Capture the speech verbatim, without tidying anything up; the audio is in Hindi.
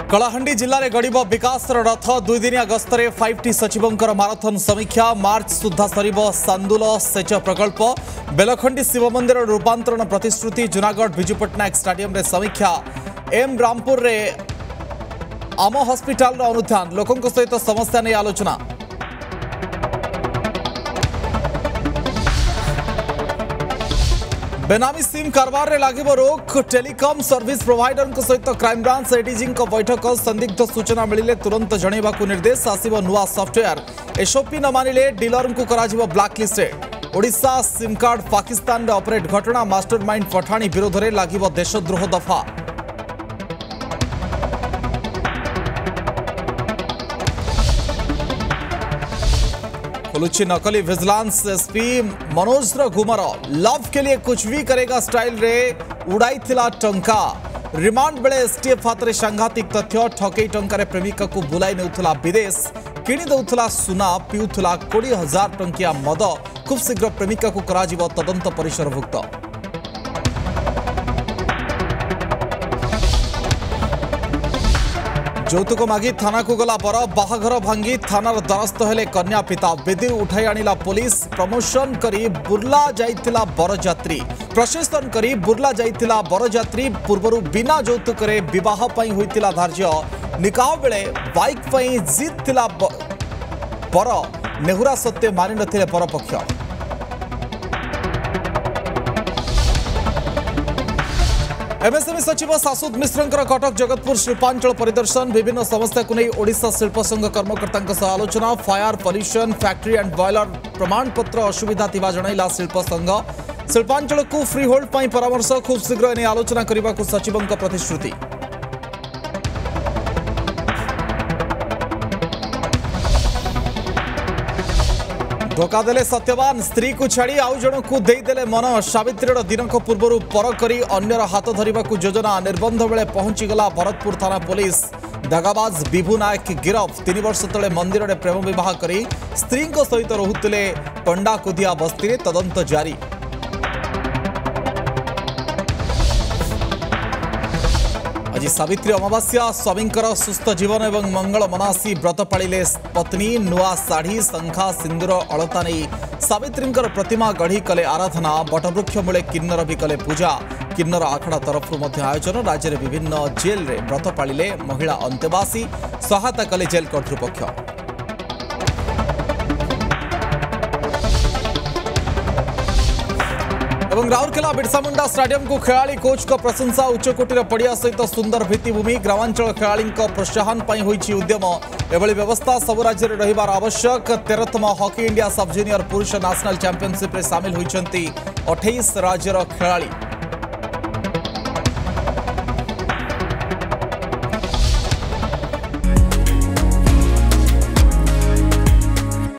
कलाहांडी जिले में गड़ब विकास रथ दुई दिनिया गस्तरे फाइव टी सचिवों माराथन समीक्षा मार्च सुधा सर सांदुल सेच प्रकल्प बेलखंडी शिव मंदिर रूपांतरण प्रतिश्रुति जूनागढ़ विजु पट्टनायक स्टाडियम रे समीक्षा एम रामपुर रे आम हॉस्पिटल अनुध्यान लोकों सहित समस्या नहीं आलोचना। बेनामी सिम कारबार रे लागिबो रोक टेलीकॉम सर्विस प्रोवाइडर सहित क्राइमब्रांच एडीजी बैठक संदिग्ध सूचना मिले तुरंत जनइबा निर्देश आसिबो नुआ सॉफ्टवेयर एसओपी न मानिले डीलर को कराजिबो blacklisted. Odisha SIM card Pakistan रे ऑपरेट घटना मास्टरमाइंड पठाणी विरोध में लागिबो देशद्रोह दफा। खुलुची नकली vigilance SP Manoj Ghumar love के लिए कुछ भी करेगा स्टाइल रे उड़ाई थिला टंका रिमांड बेले एसटीएफ हाथ में सांघातिक तथ्य ठकई टंकार प्रेमिका को बुलाई नेउथला विदेश किणी दउथला सुना पिउथला कोड़ी हजार टंकिया मद खूब शीघ्र प्रेमिका को कराजिबो तदंत परिसरभुक्त। যৌতুক মাগি থানাকু গলা পর বাহাঘর ভাঙ্গি থানার দ্বারস্থ হেলে কন্যা পিতা বেদি উঠাই আনিলা পুলিশ প্রমোশন করি বুর্লা যাইতিলা বরযাত্রী প্রশাসন করি বুর্লা যাইতিলা বরযাত্রী পূর্বরু বিনা যৌতুকরে বিবাহ পাই হইতিলা ধার্য নিকাহ বেলে বাইক পাই জিত थिला বর নেহুরা সত্ত্বে মানি নথিলে পরপক্ষ। एमएसएमई सचिव शाश्वत मिश्र कटक जगतपुर शिल्पांचल परिदर्शन विभिन्न समस्या को नहीं ओडिशा शिल्प संघ कर्मकर्ता आलोचना fire pollution factory and boiler प्रमाणपत्र असुविधा थिबा जणाइला शिल्प संघ शिल्पांचल को फ्री होल्ड पाई परामर्श खूब शीघ्र एने आलोचना करने को सचिवों प्रतिश्रुति। धोखा देले सत्यवान स्त्री को छाड़ी आउ जन को देदेले मन सावित्री दिनक पूर्व पर करी अन्यर हाथ धरने को योजना निर्बंध बेले पहुंचीगला भरतपुर थाना पुलिस दगाबाज विभु नायक गिरफ तीन वर्ष तले मंदिर में प्रेम विवाह करी स्त्री सहित रुते पंडा कुदिया बस्ती में तदंत जारी। आज सावित्री अमावास्या स्वामी सुस्थ जीवन एवं मंगल मनासी व्रत पाड़िले पत्नी नुआ शाढ़ी शंखा सिंदूर अलता नहीं सावित्री प्रतिमा गढ़ी कले आराधना बटवृक्ष मूले किन्नर भी कले पूजा किन्नर आखड़ा तरफ आयोजन राज्य में विभिन्न जेल रे व्रत पाड़िले महिला अंतेवासी सहायता कले जेल कर्तृपक्ष। राउरकेला बिरसा मुंडा स्टाडियम को खेलाड़ी कोच को प्रशंसा उच्चकोटीर पड़िया सहित सुंदर भित्तिभूमि ग्रामांचल खेलाड़ी प्रोत्साहन होइछि उद्यम एभली व्यवस्था सब राज्य में रहिबार आवश्यक। तेरहतम हॉकी इंडिया सब जूनियर पुरुष नेशनल चैंपियनशिप रे शामिल होइछंती अठाईस राज्यर खेलाड़ी।